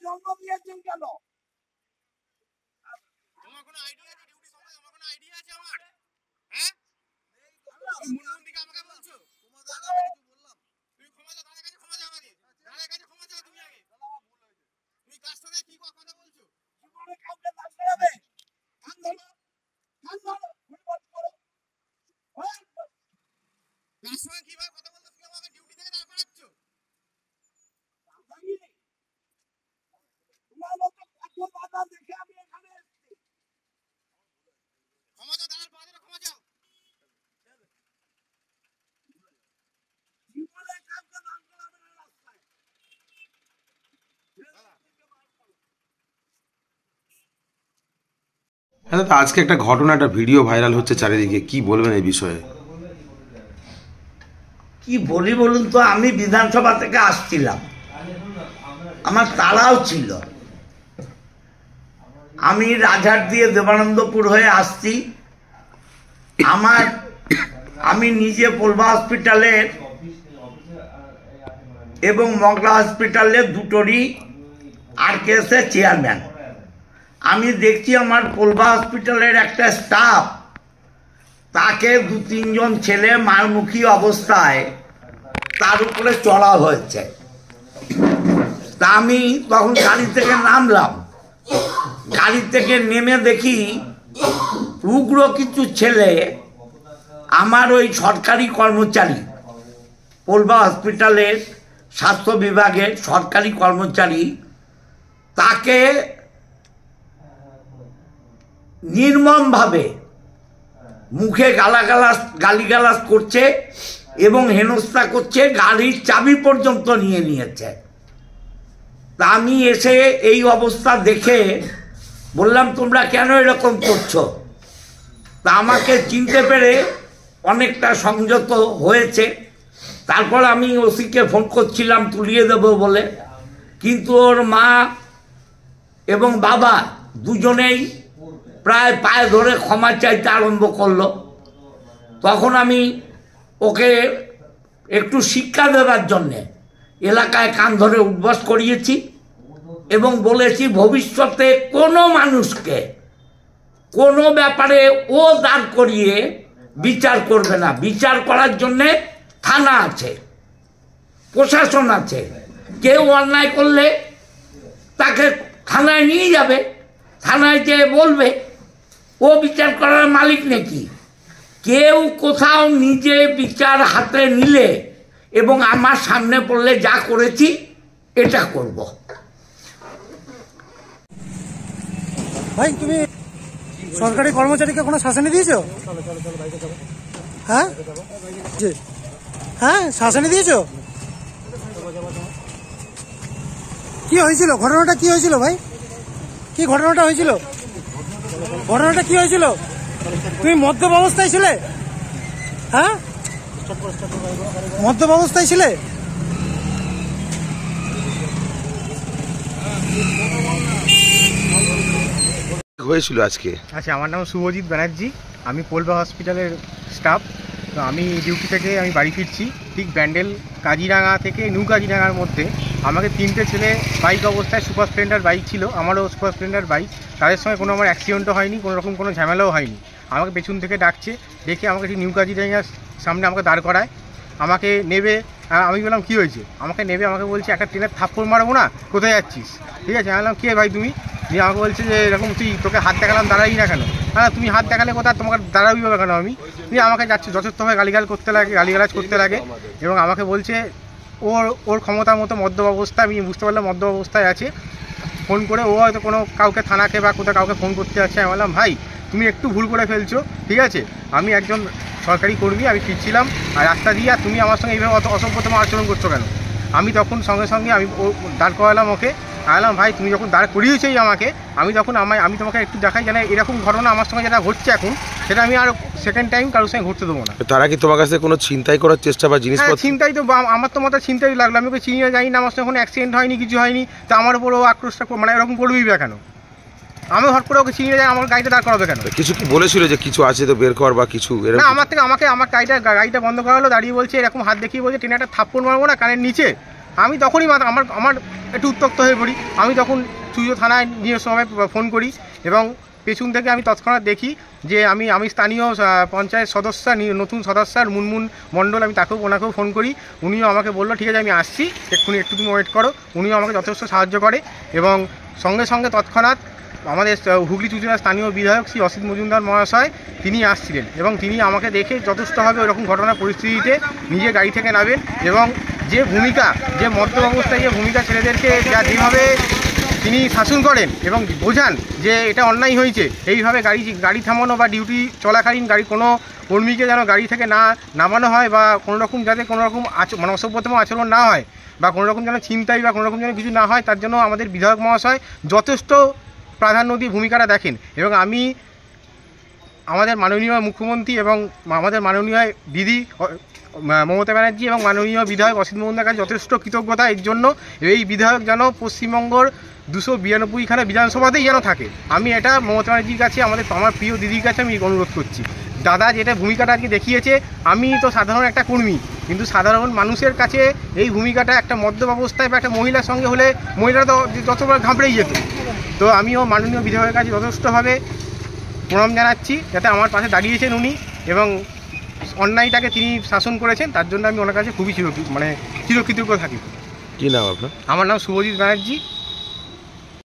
জন্ম দিয়েছেন কেন? তোমার কোনো আইডিয়া আছে ডিউটি সম্বন্ধে? তোমার কোনো আইডিয়া আছে আমার? হ্যাঁ, মুন্ডুদিকে আমাকে বলছো তোমাদের আগে আমি কিছু বললাম? তুমি ক্ষমা চাও, তাদের কাছে ক্ষমা চাও, আমাকে তাদের কাছে ক্ষমা চাও। তুমি আগে তুমি কার সঙ্গে কি কথা বলছো? জীবনে কাউকে দান করাবে? কান ধরো, কান ধরো, ফুটবল করো। কার সঙ্গে কিভাবে কথা বলছো? তুমি আমাকে ডিউটি থেকে দাঁড় করাচ্ছ। তোমার মতো কত বাধা দেখে আমি এখানে এসেছি। ক্ষমা চাও, তাদের পাঁচজনে ক্ষমা চাও। জীবনে কাউকে দান করাবে না রাস্তায়। দাদা, আজকে একটা ঘটনা, একটা ভিডিও ভাইরাল হচ্ছে চারিদিকে, কি বলবেন এই বিষয়ে? কি বলি বলুন তো, আমি বিধানসভা থেকে আসছিলাম, আমার তাড়াও ছিল, আমি রাজহাট দিয়ে দেবানন্দপুর হয়ে আসছি। আমি নিজে পোলবা হসপিটালের এবং মগলা হসপিটালের দুটোরই আরকেএসের চেয়ারম্যান। আমি দেখছি আমার পোলবা হসপিটালের একটা স্টাফ, তাকে 2-3 জন ছেলে মারমুখী অবস্থায় তার উপরে চড়া হয়েছে। তা আমি তখন গাড়ি থেকে নামলাম, গাড়ি থেকে নেমে দেখি উগ্র কিছু ছেলে আমার ওই সরকারি কর্মচারী, পোলবা হসপিটালের স্বাস্থ্য বিভাগের সরকারি কর্মচারী, তাকে নির্মমভাবে মুখে গালিগালাজ করছে এবং হেনস্থা করছে, গাড়ির চাবি পর্যন্ত নিয়ে নিয়েছে। তা আমি এসে এই অবস্থা দেখে বললাম, তোমরা কেন এরকম করছো? তা আমাকে চিনতে পেরে অনেকটা সংযত হয়েছে। তারপর আমি ওসিকে ফোন করছিলাম তুলিয়ে দেব বলে, কিন্তু ওর মা এবং বাবা দুজনেই প্রায় পায়ে ধরে ক্ষমা চাইতে আরম্ভ করলো। তখন আমি ওকে একটু শিক্ষা দেওয়ার জন্যে এলাকায় কান ধরে উদ্বাস করিয়েছি এবং বলেছি ভবিষ্যতে কোনো মানুষকে কোনো ব্যাপারে ও দাঁড় করিয়ে বিচার করবে না। বিচার করার জন্যে থানা আছে, প্রশাসন আছে। কেউ অন্যায় করলে তাকে থানায় নিয়ে যাবে, থানায় যেয়ে বলবে ও বিচার করার মালিক নাকি। কেউ কোথাও নিজে বিচার হাতে নিলে এবং আমার সামনে পড়লে যা করেছি এটা করব। ভাই, তুমি সরকারি কর্মচারীকে কোনো শাসনে দিয়েছো? হ্যাঁ হ্যাঁ, শাসনে দিয়েছো? কি হয়েছিল? ঘটনাটা কি হয়েছিল ভাই? কি ঘটনাটা হয়েছিল? ঘটনাটা কি হয়েছিল? তুমি মদ্যপ অবস্থায় ছিলে? হ্যাঁ, মদ্যপ অবস্থায় ছিলে? হয়েছিল আজকে? আচ্ছা, আমার নাম শুভজিৎ ব্যানার্জি, আমি পোলবা হসপিটালের স্টাফ। তো আমি ডিউটি থেকে আমি বাড়ি ফিরছি, ঠিক ব্যান্ডেল কাজিরাঙা থেকে নিউ কাজিরাঙার মধ্যে আমাকে 3টে ছেলে বাইক অবস্থায়, সুপার স্প্লেন্ডার বাইক ছিল, আমারও সুপার স্প্লেন্ডার বাইক, তাদের সঙ্গে কোনো আমার অ্যাক্সিডেন্টও হয়নি, কোনো রকম কোনো ঝামেলাও হয়নি। আমাকে পেছন থেকে ডাকছে, দেখে আমাকে ঠিক নিউ কাজিরাঙার সামনে আমাকে দাঁড় করায়, আমাকে নেবে। আমি বললাম কী হয়েছে? আমাকে নেবে, আমাকে বলছে একটা ট্রেনের থাপ্পড় মারবো না, কোথায় যাচ্ছিস? ঠিক আছে, আমি বললাম কে ভাই তুমি? দিয়ে আমাকে বলছে যে এরকম, তোকে হাত দেখালাম, দাঁড়াই না কেন? হ্যাঁ, তুমি হাত দেখালে কোথায়, তোমাকে দাঁড়াবি হবে কেন? আমি দিয়ে আমাকে যাচ্ছি যথার্থভাবে গালিগালাজ করতে লাগে এবং আমাকে বলছে ওর ক্ষমতার মতো মদ্যপ অবস্থায়, আমি বুঝতে পারলাম মদ্যপ অবস্থায় আছে, ফোন করে ও হয়তো কোনো কাউকে থানাকে বা কোথাও কাউকে ফোন করতে যাচ্ছে। আমি বললাম ভাই তুমি একটু ভুল করে ফেলছো, ঠিক আছে, আমি একজন সরকারি কর্মী, আমি ফিরছিলাম আর রাস্তা দিয়ে, আর তুমি আমার সঙ্গে এইভাবে অসভ্যতম আচরণ করছো কেন? আমি তখন সঙ্গে সঙ্গে আমি দাঁড় করালাম ওকে। বললাম ভাই তুমি যখন দাঁড় করিয়েছেই আমাকে, আমি তোমাকে একটু দেখাই যেন এরকম ঘটনা আমার সঙ্গে যেটা ঘটছে এখন, সেটা আমি আর সেকেন্ড টাইম কারোর সঙ্গে ঘটতে দেবো না। তারা কি তোমার কাছে কোনো ছিনতাই করার চেষ্টা বা জিনিসপত্র? ছিনতাই তো আমার তো মতো ছিনতাই লাগলো, আমি ওকে চিনিয়ে যাই না, আমার সঙ্গে কোনো অ্যাক্সিডেন্ট হয়নি, কিছু হয়নি, তো আমার উপর ও আক্রোশটা মানে এরকম করবেই বা কেন? আমি হট করে ওকে চিনিয়ে যাই, আমার গাড়িটা দাঁড় করাবে কেন? কিছু কি বলেছিল যে কিছু আছে তো বের কর বা কিছু? না, আমার গাড়িটা বন্ধ করা হলো, দাঁড়িয়ে বলছে এরকম হাত দেখিয়ে বলছে ট্রেনে একটা থাপ্পড় মারবো না কানের নিচে, আমি তখনই আমার একটু উত্তক্ত হয়ে পড়ি। আমি তখন চুইও থানায় নিয়ে সময় ফোন করি এবং পেছন থেকে আমি তৎক্ষণাৎ দেখি যে আমি স্থানীয় পঞ্চায়েত সদস্য নতুন সদস্য মুনমুন মণ্ডল, আমি ওনাকেও ফোন করি। উনিও আমাকে বললো ঠিক আছে আমি আসছি, এক্ষুনি একটু তুমি ওয়েট করো। উনিও আমাকে যথেষ্ট সাহায্য করে এবং সঙ্গে সঙ্গে তৎক্ষণাৎ আমাদের হুগলি চুঁচুড়ার স্থানীয় বিধায়ক শ্রী অসিত মজুমদার মহাশয় তিনি আসছিলেন এবং তিনি আমাকে দেখে যথেষ্টভাবে ওরকম ঘটনার পরিস্থিতিতে নিজে গাড়ি থেকে নামেন এবং যে ভূমিকা, যে মদ্য অবস্থায় যে ভূমিকা ছেলেদেরকে যেভাবে তিনি শাসন করেন এবং বোঝান যে এটা অন্যায় হয়েছে, এইভাবে গাড়ি থামানো বা ডিউটি চলাকালীন কোনো কর্মীকে যেন গাড়ি থেকে না নামানো হয় বা কোনোরকম যাতে কোনোরকম মানে অসভ্যতম আচরণ না হয় বা কোনোরকম যেন ছিনতাই বা কোনোরকম যেন কিছু না হয়, তার জন্য আমাদের বিধায়ক মহাশয় যথেষ্ট প্রাধান্য দিয়ে ভূমিকাটা দেখেন। এবং আমি আমাদের মাননীয় মুখ্যমন্ত্রী এবং আমাদের মাননীয় দিদি মমতা ব্যানার্জি এবং মাননীয় বিধায়ক অসিত মজুমদার কাছে যথেষ্ট কৃতজ্ঞতা এর জন্য। এই বিধায়ক যেন পশ্চিমবঙ্গর 292খানা বিধানসভাতেই যেন থাকে। আমি এটা মমতা ব্যানার্জির কাছে আমার প্রিয় দিদির কাছে আমি অনুরোধ করছি। দাদা যেটা ভূমিকাটা আজকে দেখিয়েছে, আমি তো সাধারণ একটা কর্মী, কিন্তু সাধারণ মানুষের কাছে এই ভূমিকাটা একটা মদ্যপ অবস্থায় বা একটা মহিলার সঙ্গে হলে মহিলারা তো যতবার ঘাবড়েই যেত। তো আমিও মাননীয় বিধায়কের কাছে যথেষ্টভাবে প্রণাম জানাচ্ছি, যাতে আমার পাশে দাঁড়িয়েছেন উনি এবং অন্যায়টাকে তিনি শাসন করেছেন, তার জন্য আমি ওনার কাছে খুবই চিরকৃতজ্ঞ থাকি। কি নাম আপনার? আমার নাম শুভজিৎ ব্যানার্জি।